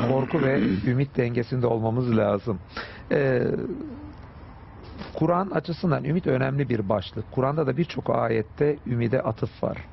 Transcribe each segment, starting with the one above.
korku ve ümit dengesinde olmamız lazım. Kur'an açısından ümit önemli bir başlık. Kur'an'da da birçok ayette ümide atıf var.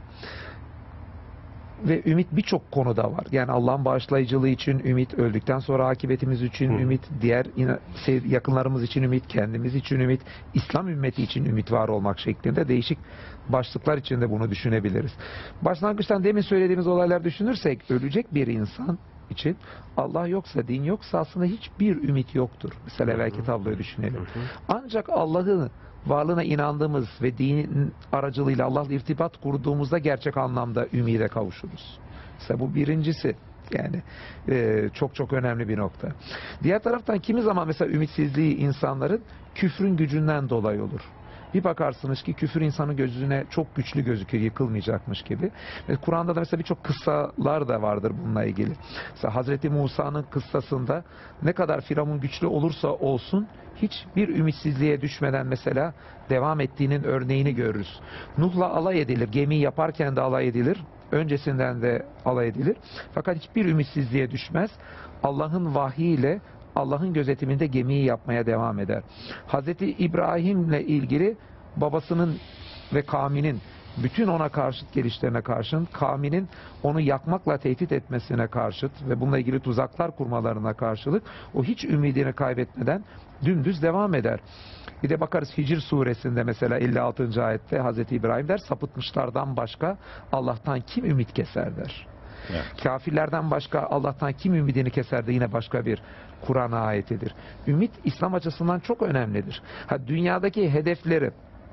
Ve ümit birçok konuda var. Yani Allah'ın bağışlayıcılığı için ümit, öldükten sonra akıbetimiz için ümit, diğer yakınlarımız için ümit, kendimiz için ümit, İslam ümmeti için ümit var olmak şeklinde değişik başlıklar içinde bunu düşünebiliriz. Başlangıçtan demin söylediğimiz olaylar düşünürsek, ölecek bir insan için Allah yoksa, din yoksa aslında hiçbir ümit yoktur. Mesela belki tabloyu düşünelim. Ancak Allah'ın varlığına inandığımız ve dinin aracılığıyla Allah'la irtibat kurduğumuzda gerçek anlamda ümide kavuşuruz. Mesela bu birincisi. Yani çok çok önemli bir nokta. Diğer taraftan kimi zaman mesela ümitsizliği insanların küfrün gücünden dolayı olur. Bir bakarsınız ki küfür insanın gözüne çok güçlü gözüküyor, yıkılmayacakmış gibi. Kur'an'da da mesela birçok kıssalar da vardır bununla ilgili. Mesela Hazreti Musa'nın kıssasında ne kadar Firavun güçlü olursa olsun hiçbir ümitsizliğe düşmeden mesela devam ettiğinin örneğini görürüz. Nuh'la alay edilir, gemiyi yaparken de alay edilir, öncesinden de alay edilir. Fakat hiçbir ümitsizliğe düşmez. Allah'ın vahyiyle, Allah'ın gözetiminde gemiyi yapmaya devam eder. Hazreti İbrahim'le ilgili babasının ve kavminin bütün ona karşıt gelişlerine karşın, kavminin onu yakmakla tehdit etmesine karşıt ve bununla ilgili tuzaklar kurmalarına karşılık o hiç ümidini kaybetmeden dümdüz devam eder. Bir de bakarız Hicr suresinde mesela 56. ayette Hazreti İbrahim der, sapıtmışlardan başka Allah'tan kim ümit keser der. Evet. Kafirlerden başka Allah'tan kim ümidini keser de yine başka bir Kur'an ayetidir. Ümit İslam açısından çok önemlidir. Dünyadaki hedefleri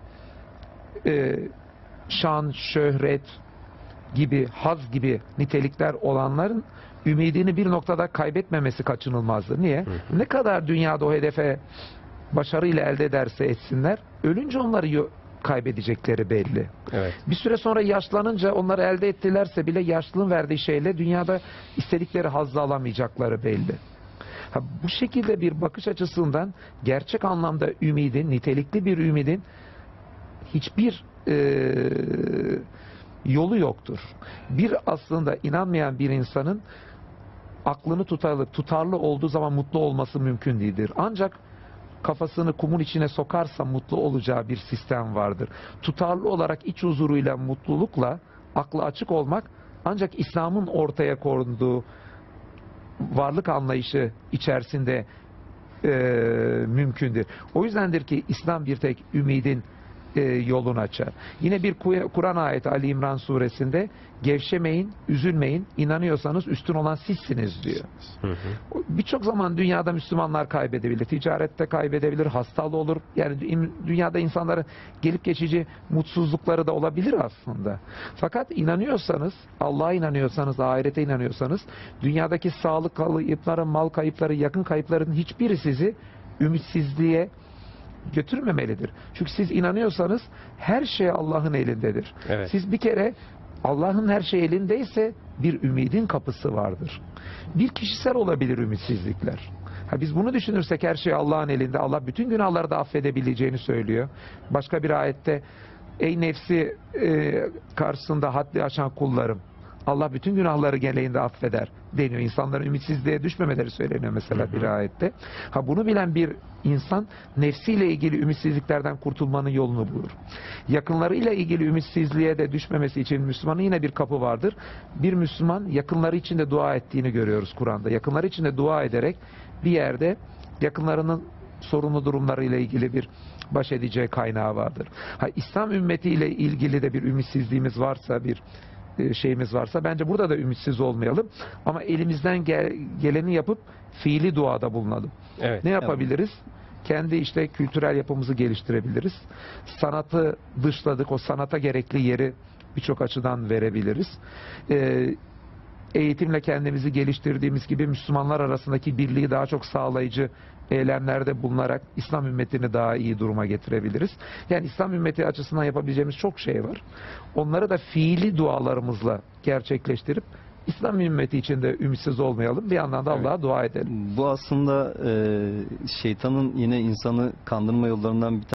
şan, şöhret gibi, haz gibi nitelikler olanların ümidini bir noktada kaybetmemesi kaçınılmazdır. Niye? Ne kadar dünyada o hedefe başarıyla elde ederse etsinler, ölünce onları kaybedecekleri belli. Evet. Bir süre sonra yaşlanınca onları elde ettilerse bile yaşlılığın verdiği şeyle dünyada istedikleri hazzı alamayacakları belli. Bu şekilde bir bakış açısından gerçek anlamda ümidin, nitelikli bir ümidin hiçbir yolu yoktur. Bir aslında inanmayan bir insanın aklını tutarlı olduğu zaman mutlu olması mümkün değildir. Ancak kafasını kumun içine sokarsa mutlu olacağı bir sistem vardır. Tutarlı olarak iç huzuruyla, mutlulukla, aklı açık olmak ancak İslam'ın ortaya koyduğu varlık anlayışı içerisinde mümkündür. O yüzdendir ki İslam bir tek ümidin yolunu açar. Yine bir Kur'an ayeti Ali İmran suresinde gevşemeyin, üzülmeyin, inanıyorsanız üstün olan sizsiniz diyor. Birçok zaman dünyada Müslümanlar kaybedebilir, ticarette kaybedebilir, hastalığı olur. Yani dünyada insanların gelip geçici mutsuzlukları da olabilir aslında. Fakat inanıyorsanız, Allah'a inanıyorsanız, ahirete inanıyorsanız, dünyadaki sağlık kayıpları, mal kayıpları, yakın kayıpların hiçbiri sizi ümitsizliğe götürmemelidir. Çünkü siz inanıyorsanız her şey Allah'ın elindedir. Evet. Siz bir kere Allah'ın her şey elindeyse bir ümidin kapısı vardır. Bir kişisel olabilir ümitsizlikler. Biz bunu düşünürsek her şey Allah'ın elinde. Allah bütün günahları da affedebileceğini söylüyor. Başka bir ayette ey nefsi karşısında haddi aşan kullarım, Allah bütün günahları geleğinde affeder deniyor. İnsanların ümitsizliğe düşmemeleri söyleniyor mesela bir ayette. Bunu bilen bir insan nefsiyle ilgili ümitsizliklerden kurtulmanın yolunu bulur. Yakınlarıyla ilgili ümitsizliğe de düşmemesi için Müslümanın yine bir kapı vardır. Bir Müslüman yakınları için de dua ettiğini görüyoruz Kur'an'da. Yakınları için de dua ederek bir yerde yakınlarının sorunlu durumlarıyla ilgili bir baş edeceği kaynağı vardır. İslam ümmetiyle ilgili de bir ümitsizliğimiz varsa, bir şeyimiz varsa bence burada da ümitsiz olmayalım. Ama elimizden geleni yapıp fiili duada bulunalım. Evet, ne yapabiliriz? Kendi işte kültürel yapımızı geliştirebiliriz. Sanatı dışladık. O sanata gerekli yeri birçok açıdan verebiliriz. Eğitimle kendimizi geliştirdiğimiz gibi Müslümanlar arasındaki birliği daha çok sağlayıcı eylemlerde bulunarak İslam ümmetini daha iyi duruma getirebiliriz. Yani İslam ümmeti açısından yapabileceğimiz çok şey var. Onları da fiili dualarımızla gerçekleştirip İslam ümmeti için de ümitsiz olmayalım. Bir yandan da Allah'a dua edelim. Bu aslında şeytanın yine insanı kandırma yollarından bir